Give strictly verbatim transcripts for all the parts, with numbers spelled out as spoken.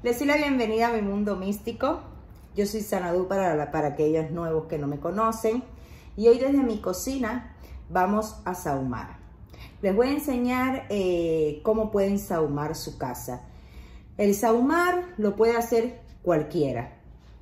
Les doy la bienvenida a mi mundo místico. Yo soy Xanadu para, para aquellos nuevos que no me conocen. Y hoy desde mi cocina vamos a sahumar. Les voy a enseñar eh, cómo pueden sahumar su casa. El sahumar lo puede hacer cualquiera.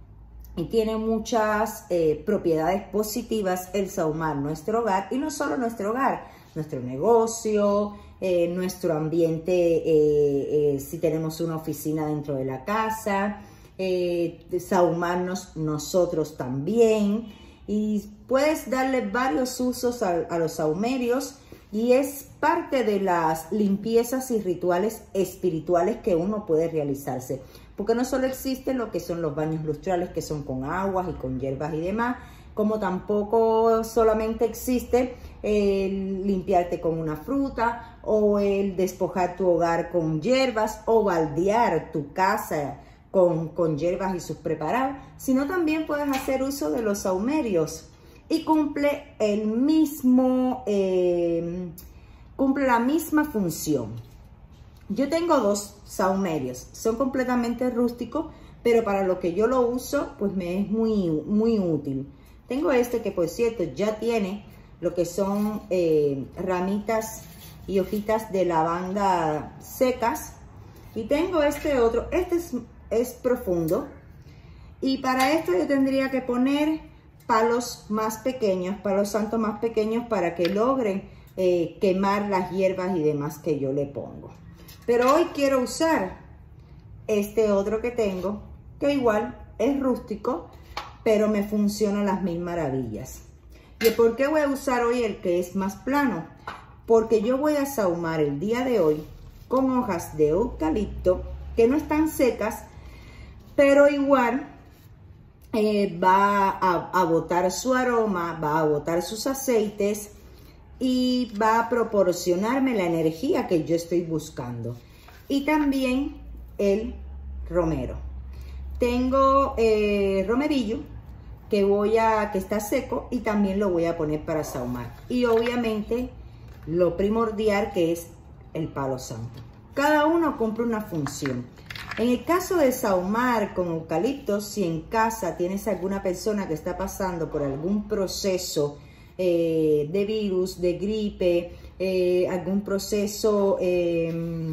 Y tiene muchas eh, propiedades positivas el sahumar nuestro hogar. Y no solo nuestro hogar, nuestro negocio, eh, nuestro ambiente, eh, eh, si tenemos una oficina dentro de la casa, eh, sahumarnos nosotros también. Y puedes darle varios usos a, a los sahumerios y es parte de las limpiezas y rituales espirituales que uno puede realizarse. Porque no solo existe lo que son los baños lustrales, que son con aguas y con hierbas y demás, como tampoco solamente existe el limpiarte con una fruta o el despojar tu hogar con hierbas o baldear tu casa con, con hierbas y sus preparados, sino también puedes hacer uso de los sahumerios y cumple el mismo, eh, cumple la misma función. Yo tengo dos sahumerios, son completamente rústicos, pero para lo que yo lo uso, pues me es muy, muy útil. Tengo este que, por cierto, ya tiene lo que son eh, ramitas y hojitas de lavanda secas. Y tengo este otro, este es, es profundo. Y para esto yo tendría que poner palos más pequeños, palos santos más pequeños para que logren eh, quemar las hierbas y demás que yo le pongo. Pero hoy quiero usar este otro que tengo, que igual es rústico, pero me funciona las mil maravillas. ¿Y por qué voy a usar hoy el que es más plano? Porque yo voy a sahumar el día de hoy con hojas de eucalipto, que no están secas, pero igual eh, va a, a botar su aroma, va a botar sus aceites, y va a proporcionarme la energía que yo estoy buscando. Y también el romero. Tengo eh, romerillo que voy a que está seco y también lo voy a poner para sahumar. Y obviamente lo primordial, que es el palo santo. Cada uno cumple una función. En el caso de sahumar con eucalipto, si en casa tienes alguna persona que está pasando por algún proceso Eh, de virus, de gripe, eh, algún proceso eh,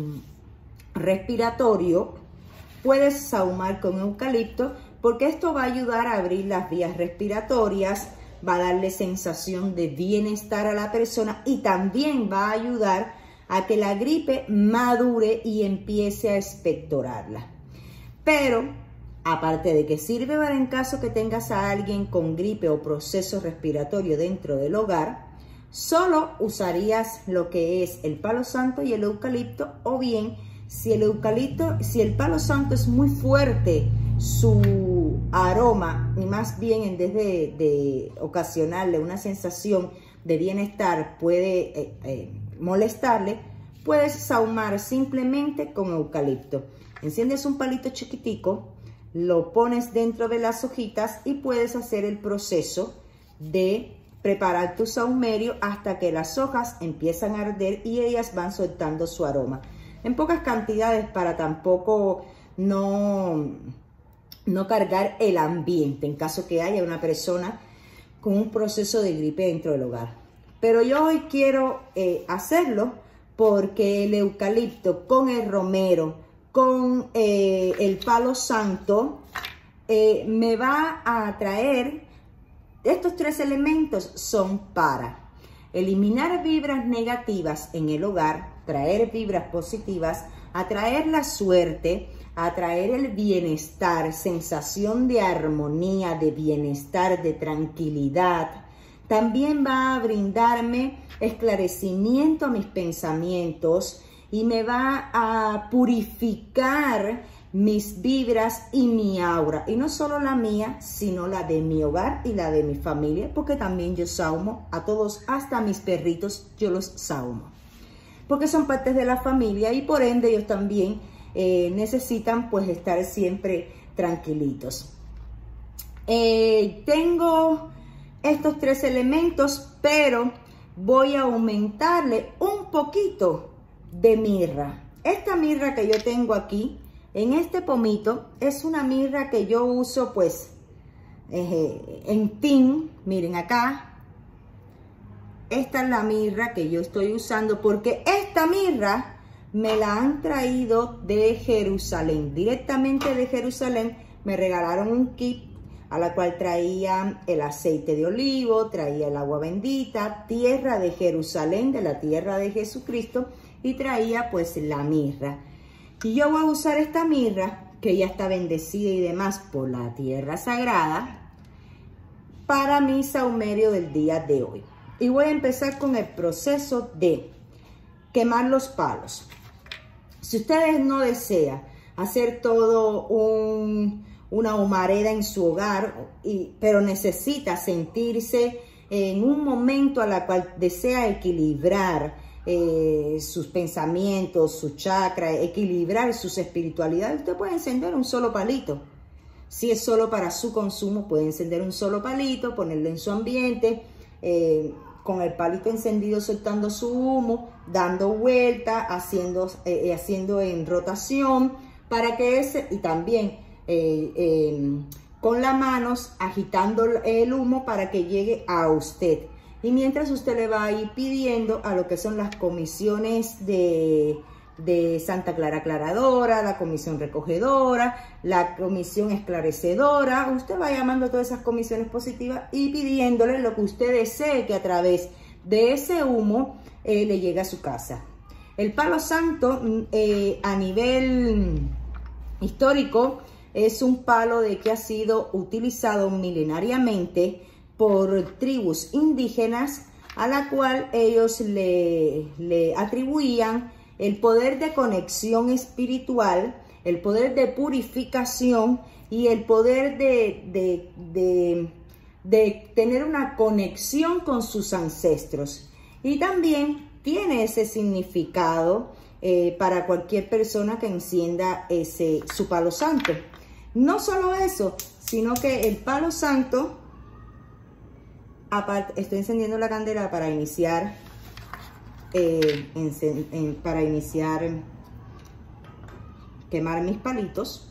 respiratorio, puedes sahumar con eucalipto porque esto va a ayudar a abrir las vías respiratorias, va a darle sensación de bienestar a la persona y también va a ayudar a que la gripe madure y empiece a expectorarla. Pero aparte de que sirve para en caso que tengas a alguien con gripe o proceso respiratorio dentro del hogar, solo usarías lo que es el palo santo y el eucalipto, o bien si el eucalipto, si el palo santo es muy fuerte su aroma y más bien en vez de, de ocasionarle una sensación de bienestar puede eh, eh, molestarle, puedes sahumar simplemente con eucalipto. Enciendes un palito chiquitico, lo pones dentro de las hojitas y puedes hacer el proceso de preparar tu sahumerio hasta que las hojas empiezan a arder y ellas van soltando su aroma. En pocas cantidades para tampoco no, no cargar el ambiente en caso que haya una persona con un proceso de gripe dentro del hogar. Pero yo hoy quiero eh, hacerlo porque el eucalipto con el romero, con eh, el palo santo, eh, me va a traer, estos tres elementos son para eliminar vibras negativas en el hogar, traer vibras positivas, atraer la suerte, atraer el bienestar, sensación de armonía, de bienestar, de tranquilidad. También va a brindarme esclarecimiento a mis pensamientos, y me va a purificar mis vibras y mi aura. Y no solo la mía, sino la de mi hogar y la de mi familia, porque también yo sahumo a todos, hasta a mis perritos, yo los sahumo. Porque son partes de la familia y por ende ellos también eh, necesitan pues estar siempre tranquilitos. Eh, tengo estos tres elementos, pero voy a aumentarle un poquito de mirra. Esta mirra que yo tengo aquí En este pomito es una mirra que yo uso pues eh, en tin. Miren acá. Esta es la mirra que yo estoy usando porque esta mirra me la han traído de Jerusalén. Directamente de Jerusalén me regalaron un kit a la cual traía el aceite de olivo, traía el agua bendita, tierra de Jerusalén, de la tierra de Jesucristo, y traía pues la mirra. Y yo voy a usar esta mirra que ya está bendecida y demás por la tierra sagrada para mi saumerio del día de hoy. Y voy a empezar con el proceso de quemar los palos. Si ustedes no desean hacer todo un, una humareda en su hogar, y, pero necesita sentirse en un momento a la cual desea equilibrar eh, sus pensamientos, su chakra, equilibrar sus espiritualidades, usted puede encender un solo palito. Si es solo para su consumo, puede encender un solo palito, ponerlo en su ambiente, eh, con el palito encendido soltando su humo, dando vuelta, haciendo, eh, haciendo en rotación, para que ese, y también eh, eh, con las manos agitando el humo para que llegue a usted. Y mientras usted le va a ir pidiendo a lo que son las comisiones de, de Santa Clara Aclaradora, la comisión recogedora, la comisión esclarecedora, usted va llamando a todas esas comisiones positivas y pidiéndole lo que usted desee que a través de ese humo eh, le llegue a su casa. El palo santo eh, a nivel histórico es un palo de que ha sido utilizado milenariamente por tribus indígenas a la cual ellos le, le atribuían el poder de conexión espiritual, el poder de purificación y el poder de, de, de, de tener una conexión con sus ancestros. Y también tiene ese significado eh, para cualquier persona que encienda ese, su palo santo. No solo eso, sino que el palo santo, aparte, estoy encendiendo la candela para iniciar, eh, en, en, para iniciar quemar mis palitos.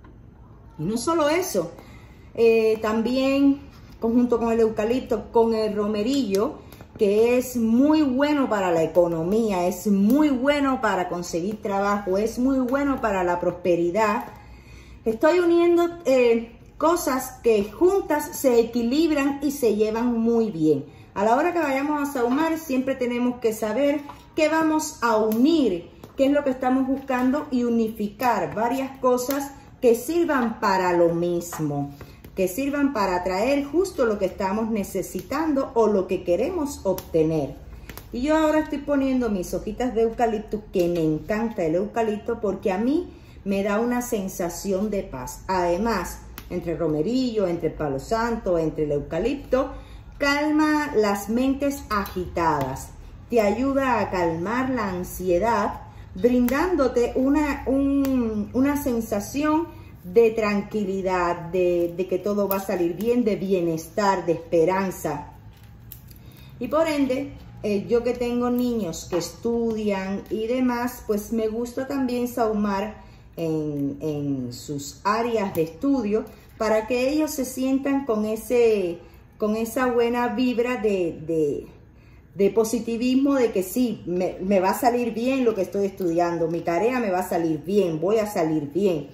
Y no solo eso, eh, también conjunto con el eucalipto, con el romerillo, que es muy bueno para la economía, es muy bueno para conseguir trabajo, es muy bueno para la prosperidad. Estoy uniendo eh, cosas que juntas se equilibran y se llevan muy bien. A la hora que vayamos a sahumar, siempre tenemos que saber qué vamos a unir, qué es lo que estamos buscando, y unificar varias cosas que sirvan para lo mismo, que sirvan para traer justo lo que estamos necesitando o lo que queremos obtener. Y yo ahora estoy poniendo mis hojitas de eucalipto, que me encanta el eucalipto porque a mí me da una sensación de paz. Además, entre el romerillo, entre el palo santo, entre el eucalipto, calma las mentes agitadas, te ayuda a calmar la ansiedad, brindándote una, un, una sensación de tranquilidad, de, de que todo va a salir bien, de bienestar, de esperanza. Y por ende, eh, yo que tengo niños que estudian y demás, pues me gusta también sahumar en, en sus áreas de estudio para que ellos se sientan con, ese, con esa buena vibra de, de, de positivismo, de que sí, me, me va a salir bien lo que estoy estudiando, mi tarea me va a salir bien, voy a salir bien.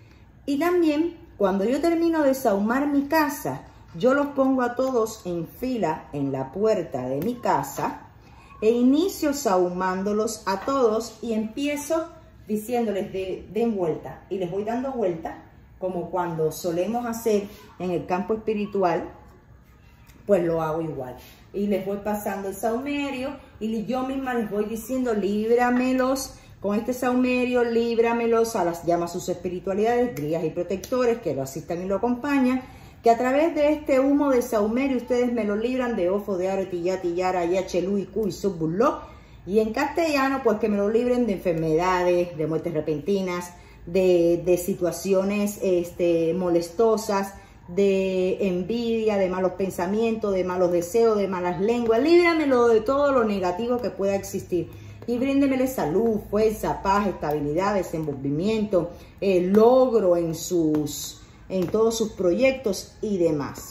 Y también, cuando yo termino de sahumar mi casa, yo los pongo a todos en fila en la puerta de mi casa e inicio sahumándolos a todos y empiezo diciéndoles de, den vuelta, y les voy dando vuelta como cuando solemos hacer en el campo espiritual, pues lo hago igual. Y les voy pasando el saumerio y yo misma les voy diciendo, líbramelos con este saumerio, líbramelos a las llamas sus espiritualidades, guías y protectores que lo asistan y lo acompañan, que a través de este humo de saumerio ustedes me lo libran de ofo, de aro, tilla, tillara, yachelú, iku y subbuló. Y en castellano, pues que me lo libren de enfermedades, de muertes repentinas, de, de situaciones este, molestosas, de envidia, de malos pensamientos, de malos deseos, de malas lenguas. Líbramelo de todo lo negativo que pueda existir. Y bríndemele salud, fuerza, paz, estabilidad, desenvolvimiento, eh, logro en, sus, en todos sus proyectos y demás.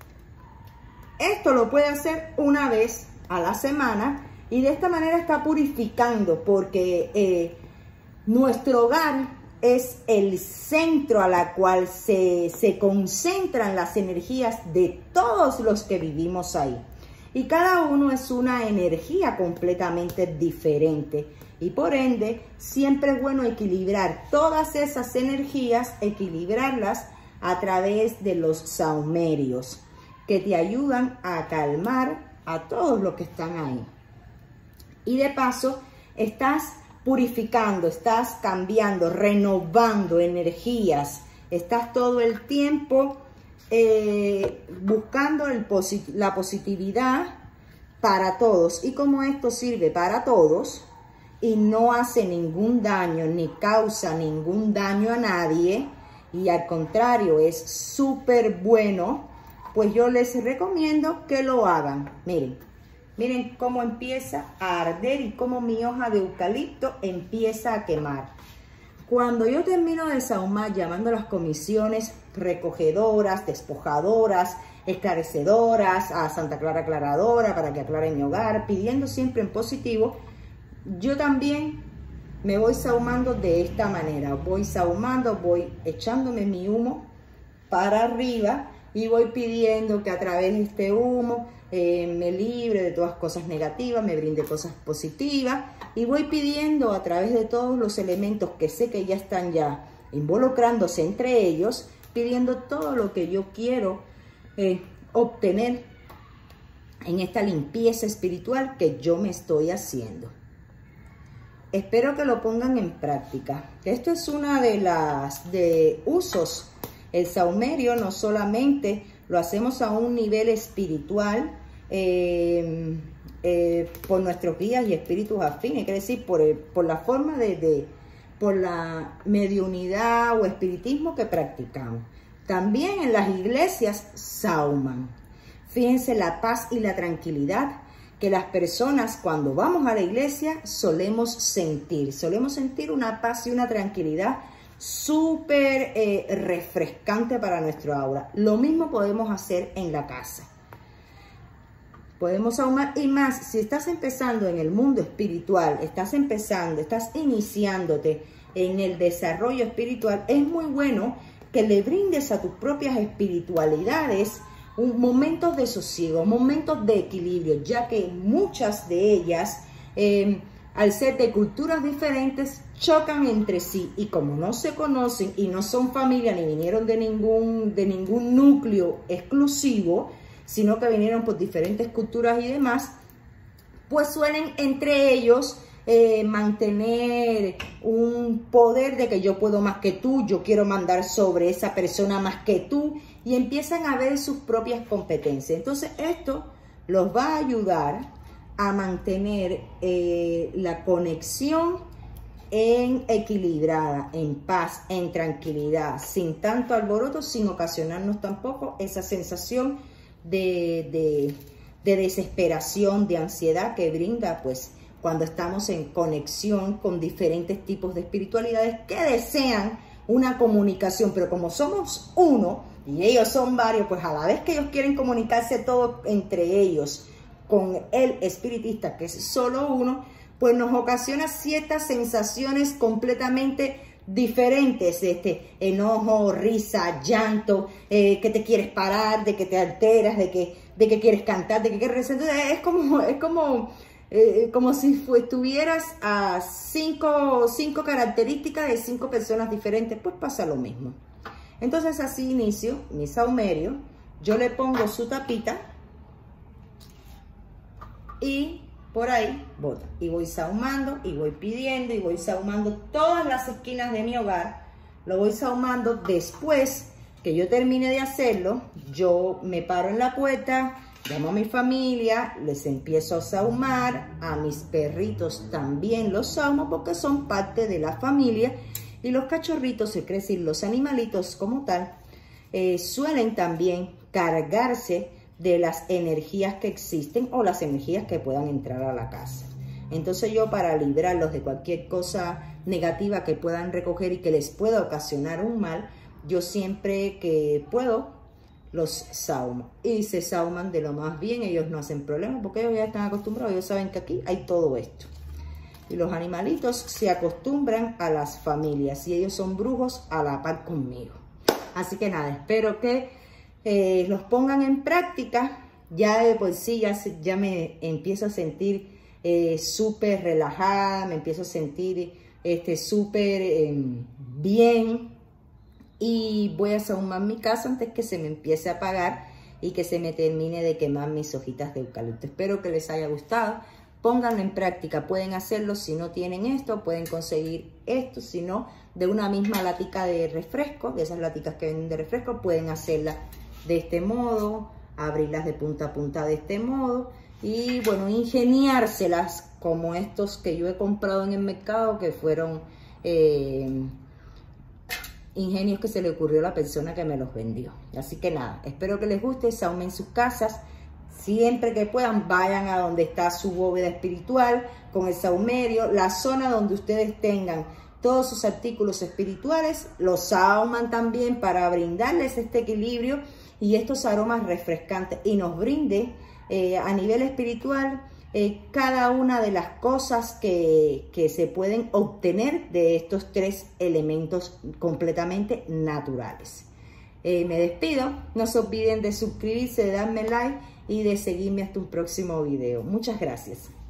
Esto lo puede hacer una vez a la semana y de esta manera está purificando, porque eh, nuestro hogar es el centro a la cual se, se concentran las energías de todos los que vivimos ahí. Y cada uno es una energía completamente diferente. Y por ende, siempre es bueno equilibrar todas esas energías, equilibrarlas a través de los saumerios, que te ayudan a calmar a todos los que están ahí. Y de paso, estás purificando, estás cambiando, renovando energías. Estás todo el tiempo eh, buscando el posit- la positividad para todos. Y como esto sirve para todos y no hace ningún daño ni causa ningún daño a nadie, y al contrario es súper bueno, pues yo les recomiendo que lo hagan. Miren, miren cómo empieza a arder y cómo mi hoja de eucalipto empieza a quemar. Cuando yo termino de sahumar, llamando a las comisiones recogedoras, despojadoras, esclarecedoras, a Santa Clara Aclaradora para que aclare mi hogar, pidiendo siempre en positivo, yo también me voy sahumando de esta manera. Voy sahumando, voy echándome mi humo para arriba y voy pidiendo que a través de este humo eh, me libre de todas cosas negativas, me brinde cosas positivas, y voy pidiendo a través de todos los elementos que sé que ya están ya involucrándose entre ellos, pidiendo todo lo que yo quiero eh, obtener en esta limpieza espiritual que yo me estoy haciendo. Espero que lo pongan en práctica. Esto es una de las de usos. El saumerio no solamente lo hacemos a un nivel espiritual eh, eh, por nuestros guías y espíritus afines, quiere decir por, el, por la forma de, de, por la mediunidad o espiritismo que practicamos. También en las iglesias sauman. Fíjense la paz y la tranquilidad que las personas cuando vamos a la iglesia solemos sentir. Solemos sentir una paz y una tranquilidad súper eh, refrescante para nuestro aura. Lo mismo podemos hacer en la casa. Podemos ahumar, y más, si estás empezando en el mundo espiritual, estás empezando, estás iniciándote en el desarrollo espiritual, es muy bueno que le brindes a tus propias espiritualidades un, momentos de sosiego, momentos de equilibrio, ya que muchas de ellas, eh, al ser de culturas diferentes, chocan entre sí, y como no se conocen y no son familia ni vinieron de ningún, de ningún núcleo exclusivo, sino que vinieron por diferentes culturas y demás, pues suelen entre ellos eh, mantener un poder de que yo puedo más que tú, yo quiero mandar sobre esa persona más que tú, y empiezan a ver sus propias competencias. Entonces esto los va a ayudar a mantener eh, la conexión en equilibrada, en paz, en tranquilidad, sin tanto alboroto, sin ocasionarnos tampoco esa sensación de, de, de desesperación, de ansiedad que brinda pues cuando estamos en conexión con diferentes tipos de espiritualidades que desean una comunicación, pero como somos uno y ellos son varios, pues a la vez que ellos quieren comunicarse todos entre ellos con el espiritista, que es solo uno, pues nos ocasiona ciertas sensaciones completamente diferentes, este, enojo, risa, llanto, eh, que te quieres parar, de que te alteras, de que, de que quieres cantar, de que quieres rezar. Entonces es como, es como, eh, como si fue, estuvieras a cinco, cinco características de cinco personas diferentes, pues pasa lo mismo. Entonces así inicio mi saumerio, yo le pongo su tapita y por ahí bota, y voy sahumando y voy pidiendo y voy sahumando todas las esquinas de mi hogar. Lo voy sahumando. Después que yo termine de hacerlo, yo me paro en la puerta, llamo a mi familia, les empiezo a sahumar, a mis perritos también los sahumo porque son parte de la familia, y los cachorritos, se creen decir los animalitos como tal, eh, suelen también cargarse de las energías que existen o las energías que puedan entrar a la casa. Entonces yo, para librarlos de cualquier cosa negativa que puedan recoger y que les pueda ocasionar un mal, yo siempre que puedo los saumo. Y se sauman de lo más bien, ellos no hacen problema porque ellos ya están acostumbrados, ellos saben que aquí hay todo esto. Y los animalitos se acostumbran a las familias y ellos son brujos a la par conmigo. Así que nada, espero que eh, los pongan en práctica. Ya de por sí ya, ya me empiezo a sentir eh, súper relajada, me empiezo a sentir este, súper eh, bien. Y voy a sahumar mi casa antes que se me empiece a apagar y que se me termine de quemar mis hojitas de eucalipto. Espero que les haya gustado. Pónganlo en práctica. Pueden hacerlo si no tienen esto, pueden conseguir esto. Si no, de una misma latica de refresco, de esas laticas que venden de refresco, pueden hacerla de este modo, abrirlas de punta a punta de este modo. Y bueno, ingeniárselas como estos que yo he comprado en el mercado, que fueron... Eh, ingenios que se le ocurrió a la persona que me los vendió. Así que nada, espero que les guste, sahumen sus casas. Siempre que puedan, vayan a donde está su bóveda espiritual con el sahumerio, la zona donde ustedes tengan todos sus artículos espirituales, los sahuman también para brindarles este equilibrio y estos aromas refrescantes y nos brinde eh, a nivel espiritual Eh, cada una de las cosas que, que se pueden obtener de estos tres elementos completamente naturales. Eh, me despido, no se olviden de suscribirse, de darme like y de seguirme hasta un próximo video. Muchas gracias.